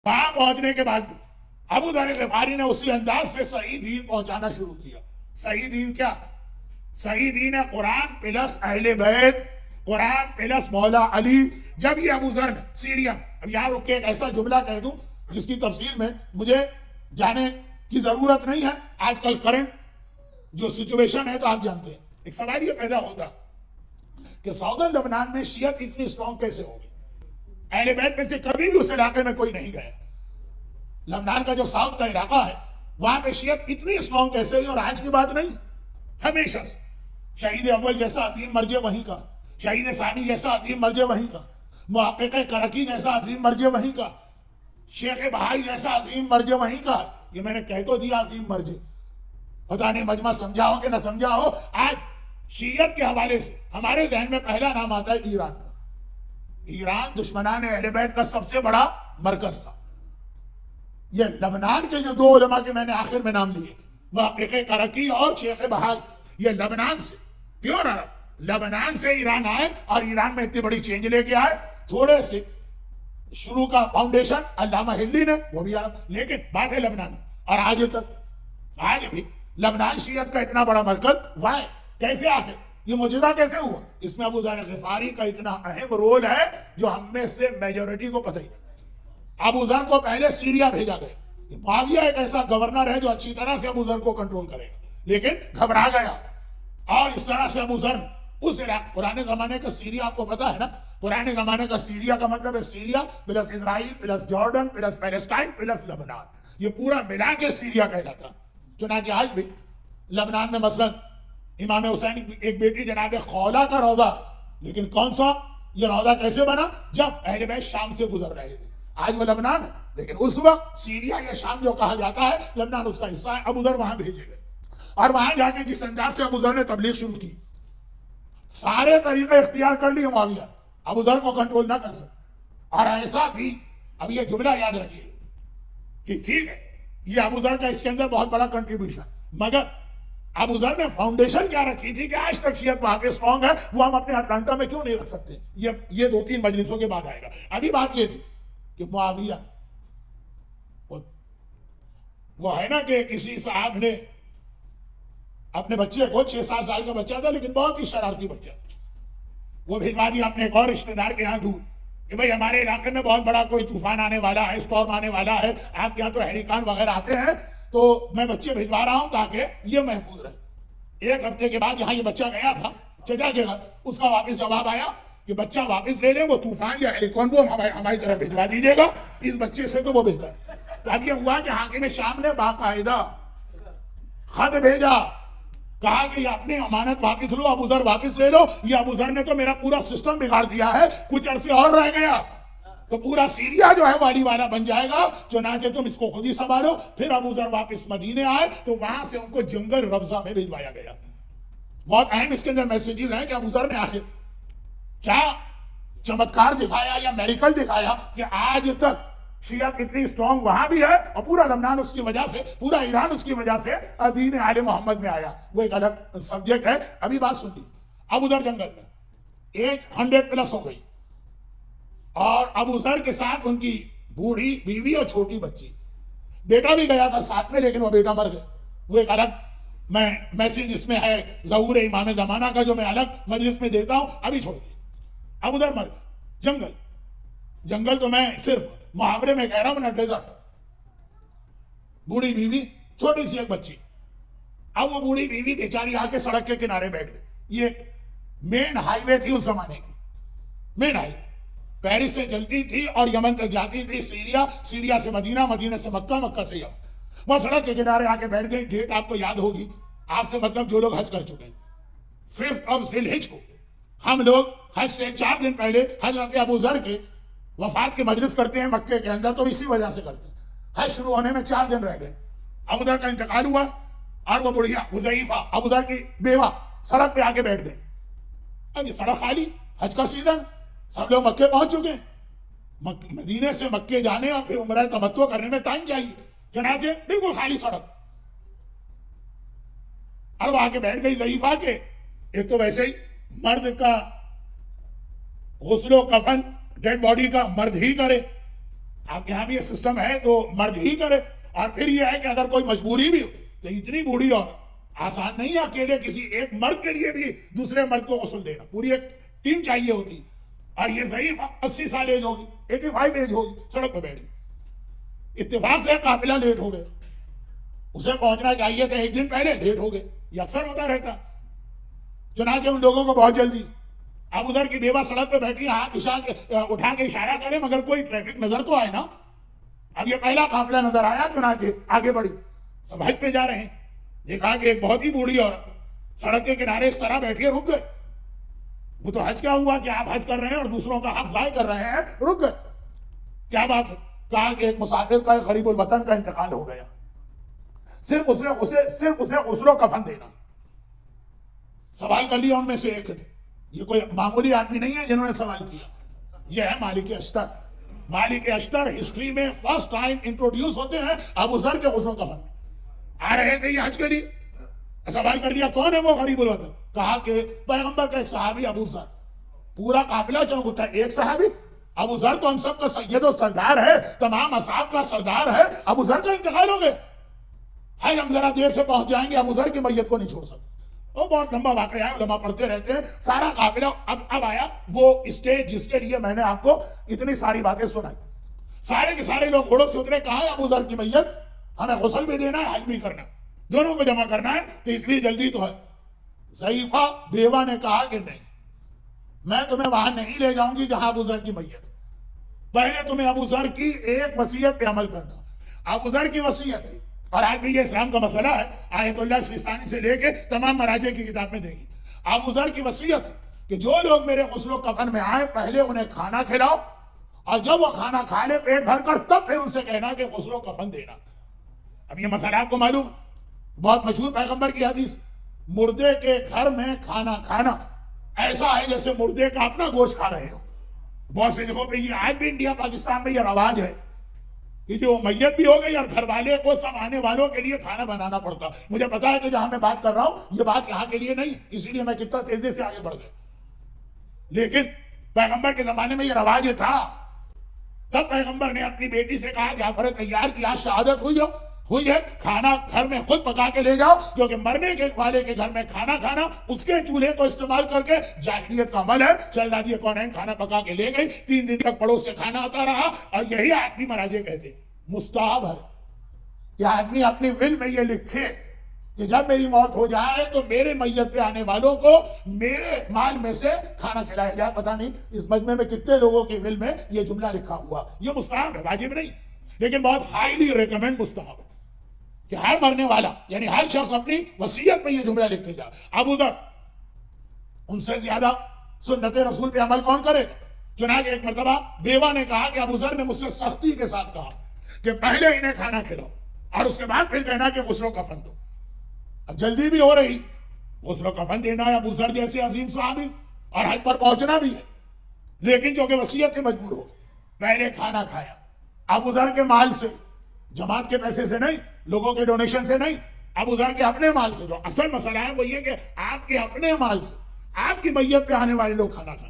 वहां पहुंचने के बाद अबू दर गिफारी ने उसी अंदाज से सही दीन पहुंचाना शुरू किया। सही दीन क्या? सही दीन है कुरान प्लस अहले बैत, कुरान प्लस मौला अली। जब ये अबू जर सीरिया, अब यहाँ रुक के एक ऐसा जुमला कह दूं जिसकी तफसील में मुझे जाने की जरूरत नहीं है। आजकल करंट जो सिचुएशन है तो आप जानते हैं, एक सवाल ये पैदा होता कि सऊदन लबनान में शियत इतनी स्ट्रॉन्ग कैसे होगी? अहले बैत में से कभी भी उस इलाके में कोई नहीं गया। लबनान का जो साउथ का इलाका है वहां पे शियत इतनी स्ट्रॉन्ग कैसे हुई? और आज की बात नहीं, हमेशा से शहीद अव्वल जैसा अजीम मर्जे वहीं का, शहीद सानी जैसा अजीम मर्जे वहीं का, मुहक्किक करकी जैसा अजीम मर्जे वहीं का, शेख बहाई जैसा अजीम मर्जे वहीं का। ये मैंने कह तो दिया अजीम मर्जे, पता नहीं मजमा समझा हो कि ना समझा हो। आज शियत के हवाले से हमारे जहन में पहला नाम आता है ईरान का। ईरान दुश्मनान अहले बैत का सबसे बड़ा मरकज था। ये लबनान के जो दो उलमा के मैंने आखिर में नाम लिए, मुहक्किक करकी और शेख बहाई, ये लबनान से प्योर अरब लबनान से ईरान आए और ईरान में इतनी बड़ी चेंज लेके आए। थोड़े से शुरू का फाउंडेशन अल्लामा हिल्ली ने, वो भी अरब, लेकिन बात है लबनान और आज तक आज भी लबनान शियत का इतना बड़ा मरकज वाह कैसे? आखिर ये मुजज़ा कैसे हुआ? इसमें अबू ज़र गिफारी का इतना अहम रोल है जो हम में से मेजोरिटी को पता ही नहीं। अबू ज़र को पहले सीरिया भेजा गया। मुआविया एक ऐसा गवर्नर है जो अच्छी तरह से अबू ज़र को कंट्रोल करेगा, लेकिन घबरा गया और इस तरह से अबू ज़र उस इलाके, पुराने जमाने का सीरिया आपको पता है ना, पुराने जमाने का सीरिया का मतलब है Syria plus Israel plus Jordan plus Palestine plus लबनान, ये पूरा मिला के सीरिया कहलाता। चुनांचे आज भी लबनान में मसलन इमाम हुसैन एक बेटी जनाब खौला का रौदा, लेकिन कौन सा ये रौदा कैसे बना? जब अहले बैत शाम से गुजर रहे थे। आज वो लबनान है, लेकिन उस वक्त सीरिया या शाम जो कहा जाता है लबनान उसका हिस्सा है। अबू ज़र वहां भेजे गए और वहां जाके जिस अंदाज से अबू ज़र ने तबलीग शुरू की, सारे तरीके इख्तियार कर लिए मुआविया, अबू ज़र को कंट्रोल ना कर सके। और ऐसा भी, अब ये जुमला याद रखिए कि ठीक है ये अबू ज़र का इसके अंदर बहुत बड़ा कंट्रीब्यूशन, मगर अबू ज़र ने फाउंडेशन क्या रखी थी कि आज तक शियत वहां पे स्ट्रॉन्ग है, वो हम अपने अटलांटा में क्यों नहीं रख सकते? ये 2-3 मजलिसों के बाद आएगा। अभी बात ये थी कि मुआविया वो है ना कि किसी साहब ने अपने बच्चे को, 6-7 साल का बच्चा था लेकिन बहुत ही शरारती बच्चा, वो भिजवा दिया अपने एक और रिश्तेदार के यहाँ दूर कि भाई हमारे इलाके में बहुत बड़ा कोई तूफान आने वाला है, स्टॉर्म आने वाला है, आपके यहाँ तो हैरिकान वगैरह आते हैं, तो मैं बच्चे भिजवा रहा हूं ताकि ये महफूज रहे। 1 हफ्ते के बाद जहां ये बच्चा गया था चचा के घर, उसका वापस जवाब आया कि बच्चा वापस ले लें, वो तूफान या हैरिकान वो हमारी तरफ भिजवा दीजिएगा, इस बच्चे से तो वो बेहतर। तो अब ये हुआ कि हाकिम शाम ने बाकायदा खत भेजा, कहा कि अपनी अमानत वापस लो, अबू ज़र वापस ले लो। ये अबू ज़र ने तो मेरा पूरा सिस्टम बिगाड़ दिया है, कुछ अरसे और रह गया तो पूरा सीरिया जो है वाली वाला बन जाएगा, चुनांचे तुम इसको खुद ही संभालो। फिर अबू ज़र वापस मदीने आए तो वहां से उनको जंगल रब्जा में भिजवाया गया। बहुत अहम इसके अंदर मैसेजेस हैं कि अबू ज़र ने आखिर क्या चमत्कार दिखाया या मेरिकल दिखाया कि आज तक शियत इतनी स्ट्रॉन्ग वहां भी है और पूरा लबनान उसकी वजह से, पूरा ईरान उसकी वजह से दीन आले मोहम्मद में आया। वो एक अलग सब्जेक्ट है। अभी बात सुन ली, अबू ज़र जंगल में एज 100+ हो गई और अबू ज़र के साथ उनकी बूढ़ी बीवी और छोटी बच्ची, बेटा भी गया था साथ में लेकिन वो बेटा मर गया। वो एक अलग मैं मैसेज इसमें है ज़हूर इमाम ज़माना का, जो मैं अलग मजलिस में देता हूं, अभी छोड़ दिया। अबू ज़र मर गया। जंगल तो मैं सिर्फ मुहावरे में कह रहा हूं ना, डेजर्ट, बूढ़ी बीवी छोटी सी एक बच्ची। अब वो बूढ़ी बीवी बेचारी आके सड़क के किनारे बैठ गई। ये मेन हाईवे थी उस जमाने की, मेन हाईवे पेरिस से चलती थी और यमन तक जाती थी, सीरिया से मदीना, मदीना से मक्का, मक्का से यमन। वह सड़क के किनारे आके बैठ गई। डेट आपको याद होगी, आपसे मतलब जो लोग हज कर चुके हैं, 5 ज़िलहिज को हम लोग हज से 4 दिन पहले हजरत अबू ज़र के वफात की मजलिस करते हैं मक्के के अंदर, तो इसी वजह से करते हैं। हज शुरू होने में 4 दिन रह गए, अबू ज़र का इंतकाल हुआ और वो बुढ़िया हुज़ैफा अबू ज़र की बेवा सड़क पे आके बैठ गई। अब ये सड़क खाली, हज का सीजन, सब लोग मक्के पहुंच चुके। मदीने से मक्के जाने और फिर उम्रा तमत्तो करने में टाइम चाहिए, चुनांचे बिल्कुल खाली सड़क। और वो आके बैठ गई ज़ईफा के। एक तो वैसे ही मर्द का गुस्लो कफन डेड बॉडी का मर्द ही करे, आप यहाँ भी ये सिस्टम है तो मर्द ही करे। और फिर ये है कि अगर कोई मजबूरी भी हो तो इतनी बूढ़ी और आसान नहीं है अकेले किसी एक मर्द के लिए भी दूसरे मर्द को गुस्ल देना, पूरी एक टीम चाहिए होती। और ये सही 80 साल एज होगी, 85 एज होगी, सड़क पर बैठ गई, इत्तेफाक से काफिला लेट हो गया, उसे पहुंचना चाहिए था एक दिन पहले, लेट हो गए। ये अक्सर होता रहता। चुनाचे उन लोगों को बहुत जल्दी, अब उधर की बेवा सड़क पे बैठी, हाथ उठा के इशारा करे मगर कोई ट्रैफिक नजर तो आए ना। अब ये पहला काफिला नजर आया, चुनाचे आगे बढ़ी, सब हज पे जा रहे हैं। देखा कि एक बहुत ही बूढ़ी औरत सड़क के किनारे इस तरह बैठी है, रुक गए। वो तो हज क्या हुआ कि आप हज कर रहे हैं और दूसरों का हक जाय कर रहे हैं, रुक गए, क्या बात है? कहा कि एक मुसाफिर का, एक गरीबुल वतन का इंतकाल हो गया, सिर्फ उसे गुस्लो कफन देना। सवाल कर लिया उनमें से एक ने, ये कोई मामूली आदमी नहीं है जिन्होंने सवाल किया, ये है मालिक अश्तर। मालिक अश्तर हिस्ट्री में फर्स्ट टाइम इंट्रोड्यूस होते हैं अबू ज़र के गुस्लो कफन में। आ रहे थे ये हज के लिए, सवाल कर लिया कौन है वो गरीबुल वतन? कहा कि पैगंबर का एक सहाबी अबू ज़र। पूरा काफिला चौंक उठा, एक सहाबी? अबू ज़र तो हम सब का सैयद और सरदार है, तमाम असहाब का सरदार है, अबू ज़र का इंतकाल हो गया है, हम जरा देर से पहुंच जाएंगे, अबू ज़र की मैयत को नहीं छोड़ सकते। वो बहुत लंबा वाकया है, उलमा पढ़ते रहते हैं। सारा काफिला अब आया वो स्टेज जिसके लिए मैंने आपको इतनी सारी बातें सुनाई। सारे के सारे लोग घोड़ों से उतरे, कहा है अबू ज़र की मैयत, हमें गुस्ल भी देना है, हज भी करना, दोनों को जमा करना है, तो इसलिए जल्दी तो है। ज़ईफा बेवा ने कहा कि नहीं, मैं तुम्हें वहां नहीं ले जाऊंगी जहां अबू ज़र की मैयत, पहले तुम्हें अबू ज़र की एक वसीयत पे अमल करना। अबू ज़र की वसीयत थी, और आज भी ये इस्लाम का मसला है, आयतुल्लाह सिस्तानी से लेके तमाम मराजे की किताब में देगी। अबू ज़र की वसीयत थी कि जो लोग मेरे गुस्लो कफन में आए, पहले उन्हें खाना खिलाओ, और जब वो खाना खा ले पेट भरकर, तब फिर उनसे कहना कि गुस्लो कफन देना। अब ये मसला आपको मालूम, बहुत मशहूर पैगंबर की हदीस, मुर्दे के घर में खाना खाना ऐसा है जैसे मुर्दे का अपना गोश्त खा रहे हो। बहुत सी जगहों पे ये आज भी इंडिया पाकिस्तान में ये रवाज है कि जो मैयत भी हो गई और घर वाले को सब आने वालों के लिए खाना बनाना पड़ता। मुझे पता है कि जहां मैं बात कर रहा हूं ये बात यहाँ के लिए नहीं, इसीलिए मैं कितना तेजी से आगे बढ़ गया। लेकिन पैगंबर के जमाने में ये रवाज था। तब पैगंबर ने अपनी बेटी से कहा, जाफर तैयार की आज शहादत हुई है, खाना घर में खुद पका के ले जाओ, क्योंकि मरने के वाले के घर में खाना खाना, उसके चूल्हे को इस्तेमाल करके जाहिलियत का अमल है। शहजादी कौनैन खाना पका के ले गई, 3 दिन तक पड़ोस से खाना आता रहा। और यही आदमी महाराजे कहते मुस्ताहब है कि आदमी अपनी विल में ये लिखे कि जब मेरी मौत हो जाए तो मेरे मैयत पे आने वालों को मेरे माल में से खाना खिलाया जाए। पता नहीं इस मजमे में कितने लोगों की विल में ये जुमला लिखा हुआ। ये मुस्ताहब है, वाजिब नहीं, लेकिन बहुत हाईली रिकमेंड मुस्ताहब है कि हर मरने वाला यानी हर शख्स अपनी वसीयत में ये जुमला लिख के जाए। अबू ज़र, उनसे ज्यादा सुन्नत रसूल पे अमल कौन करेगा? चुनांचे एक मरतबा बेवा ने कहा कि अबू ज़र ने मुझसे सख्ती के साथ कहा कि पहले इन्हें खाना खिलाओ और उसके बाद फिर कहना कि गुस्लो कफन दो। अब जल्दी भी हो रही, गुस्लो कफन देना है अबू ज़र जैसे अजीम साहबी और हज पर पहुंचना भी है, लेकिन जो कि वसीयत से मजबूर हो गए। पहले खाना खाया अबू ज़र के माल से, जमात के पैसे से नहीं, लोगों के डोनेशन से नहीं, अबू ज़र के अपने माल से। जो असल मसला है वो ये कि आपके अपने माल से आपकी मैयत पे आने वाले लोग खाना खाएं।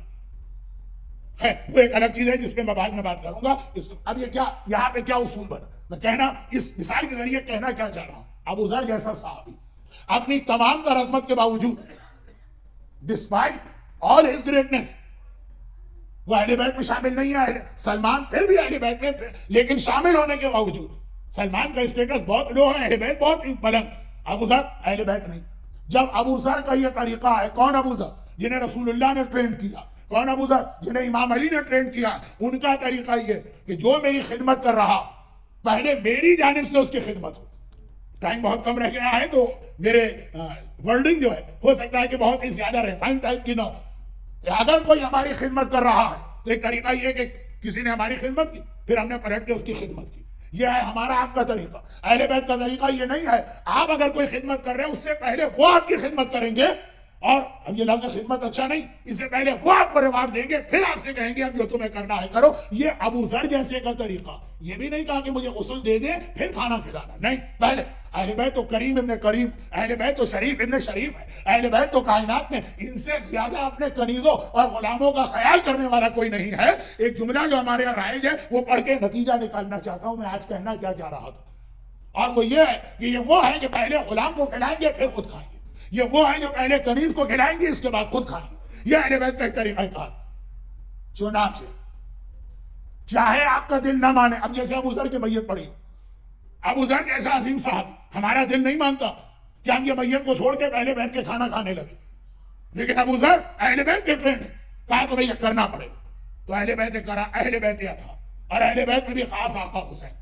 है वो एक अलग चीज है जिसपे मैं बाद में बात करूंगा। अब ये क्या यहाँ पे क्या उसूल बना, मैं कहना इस मिसाल के जरिए कहना क्या चाह रहा हूं, अबू ज़र जैसा साहबी अपनी तमाम तर अज़मत के बावजूद, डिस्पाइट ऑल हिज ग्रेटनेस, वो अहले बैत में शामिल नहीं है। सलमान फिर भी अहले बैत में, लेकिन शामिल होने के बावजूद सलमान का स्टेटस बहुत लो है, अहले बैत बहुत बुलंद, अबू ज़र अहले बैत नहीं। जब अबू ज़र का यह तरीका है, कौन अबू ज़र? जिन्हें रसूलुल्लाह ने ट्रेन किया। कौन अबू ज़र? जिन्हें इमाम अली ने ट्रेन किया। उनका तरीका ये कि जो मेरी खिदमत कर रहा पहले मेरी जानिब से उसकी खिदमत हो। टाइम बहुत कम रह गया है तो मेरे वर्डिंग जो है हो सकता है कि बहुत ही ज्यादा रिफाइन टाइप की ना हो। अगर कोई हमारी खिदमत कर रहा है तो एक तरीका ये कि किसी ने हमारी खिदमत की फिर हमने पलट के उसकी खिदमत की, यह है हमारा आपका तरीका। अहले बैत का तरीका ये नहीं है, आप अगर कोई खिदमत कर रहे हैं उससे पहले वो आपकी खिदमत करेंगे, और अब ये लफ्ज़ खिदमत अच्छा नहीं, इससे पहले वो आपको रिवार्ड देंगे, फिर आपसे कहेंगे अब जो तुम्हें करना है करो। ये अबू ज़र जैसे का तरीका। ये भी नहीं कहा कि मुझे गुस्ल दे दे फिर खाना खिलाना, नहीं। पहले अहले बैत तो करीम इब्न करीम, अहले बैत तो शरीफ इब्न शरीफ है, अहले बैत तो कायनात में इनसे ज्यादा अपने कनीजों और गुलामों का ख्याल करने वाला कोई नहीं है। एक जुमला जो हमारे यहाँ राइज है वो पढ़ के नतीजा निकालना चाहता हूं मैं आज कहना क्या चाह रहा था, और वो ये है कि ये वो है कि पहले गुलाम को खिलाएंगे फिर खुद खाएंगे। ये वो है जो पहले कनीज को खिलाएंगे इसके बाद खुद खाएंगे। ये अहले बैत का एक तरीका कार। चुनाचे चाहे आपका दिल ना माने, अब जैसे अबू ज़र की मैयत पड़ी, अबू ज़र जैसा अजीम साहब, हमारा दिल नहीं मानता कि हम ये मैयत को छोड़ के पहले बैठ के खाना खाने लगे, लेकिन अबू ज़र अहले बैत के फ्रेंड है, कहा तो भैया करना पड़ेगा, तो अहले बैत करा। अहले बैत यह था, और अहले बैत में भी खास आका हुसैन।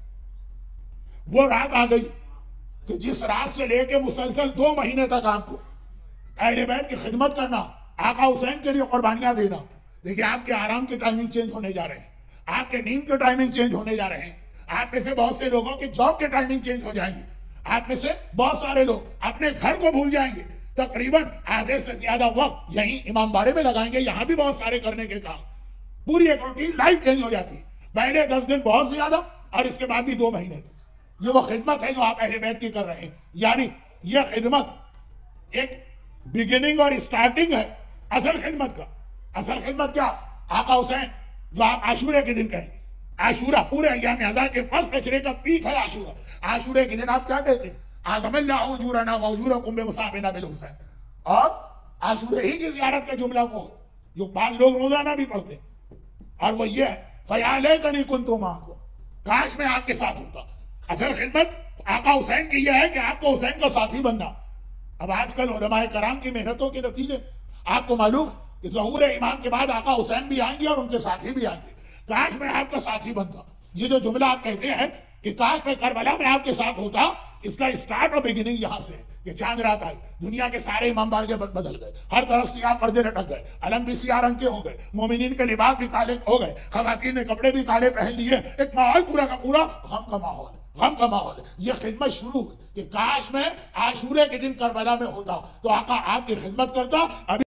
वो रात आ गई कि जिस रात से लेके मुसलसल 2 महीने तक आपको अहले बैत की खिदमत करना, आका हुसैन के लिए कुर्बानियां देना। देखिए आपके आराम की टाइमिंग चेंज होने जा रहे हैं, आपके नींद के टाइमिंग चेंज होने जा रहे हैं, आप में से बहुत से लोगों की जॉब के टाइमिंग चेंज हो जाएंगे, आप में से बहुत सारे लोग अपने घर को भूल जाएंगे। तकरीबन आधे से ज्यादा वक्त यहीं इमाम बाड़े में लगाएंगे, यहाँ भी बहुत सारे करने के काम, पूरी एक रूटीन लाइफ चेंज हो जाती है। पहले 10 दिन बहुत ज्यादा, और इसके बाद भी 2 महीने। ये वो खिदमत है जो आप अहले बैत की कर रहे हैं, यानी यह खिदमत एक बिगिनिंग और स्टार्टिंग है असल खिदमत का। असल खिदमत क्या? आका हुसैन जो आप आशूरे के दिन कहेंगे, आशूरा पूरे अय्याम अज़ा के फर्स्ट अशरे का पीक है आशूरा। आशूरे के दिन आप क्या कहते हैं? आज़मल्लाहु उजूरना व उजूरकुम बिमुसाबिना बिल हुसैन। और आशूरे ही की ज़ियारत का जुमला वो जो 5 लोग रोजाना भी पढ़ते हैं, और वो ये फ़यालैतनी कुन्तु माअकुम, काश मैं आपके साथ होता। असल खिदमत आका हुसैन की यह है कि आपको हुसैन का साथी बनना। अब आजकल उलमाए कराम की मेहनतों के नतीजे आपको मालूम कि ज़हूर इमाम के बाद आका हुसैन भी आएंगे और उनके साथी भी आएंगे। काश मैं आपका साथी बनता। ये जो जुमला आप कहते हैं कि काश मैं करबला में आपके साथ होता, इसका स्टार्ट और बिगिनिंग यहाँ से है कि चांद रात आई, दुनिया के सारे इमाम बारगे बदल गए, हर तरफ सियाह पर्दे लटक गए, अलम भी सियाह रंग के हो गए, मोमिनीन के लिबास भी काले हो गए, खवातीन ने कपड़े भी काले पहन लिए, एक माहौल पूरा का पूरा गम का माहौल, गम का माहौल। ये खिदमत शुरू हुई कि काश मैं आशूरे के दिन करबला में होता तो आका आपकी खिदमत करता। अभी